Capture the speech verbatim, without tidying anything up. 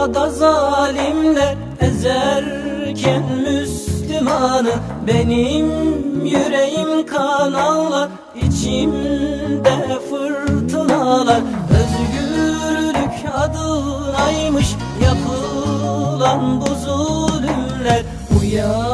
dünyada zalimler ezerken Müslümanı, benim yüreğim kan ağlar, içimde fırtınalar. Özgürlük adınaymış yapılan bu zulümler. Uyan